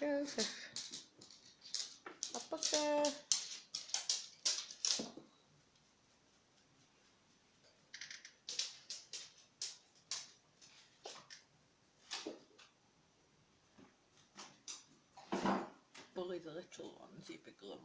Joseph. Apa sih? Bully the little ones, you big lump.